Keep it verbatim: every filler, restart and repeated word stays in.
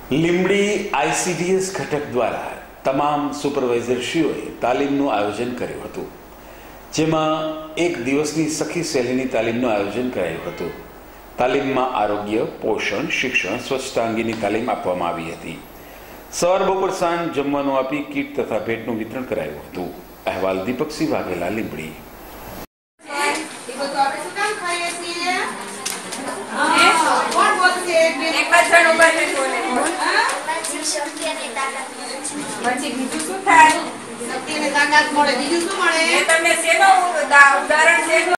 Limbdi ICDS ઘટક દ્વારા તમામ સુપરવાઇઝરશ્રીઓએ તાલીમનું આયોજન કર્યું હતું, જેમાં એક દિવસની સખી શૈલીની તાલીમનું આયોજન કરાયું હતું. તાલીમમાં આરોગ્ય, પોષણ, શિક્ષણ, સ્વચ્છતા અંગેની તાલીમ આપવામાં આવી હતી. સવાર બપોર સાંજ જમવાનું આપી કીટ તથા ભેટનું વિતરણ કરાયું હતું. અહેવાલ દીપકસિંહ વાઘેલા, લીંબડી. પછી બીજું શું થાય? શક્તિ અને તાકાત મળે. બીજું શું મળે? તમને શેનો ઉદાહરણ છે?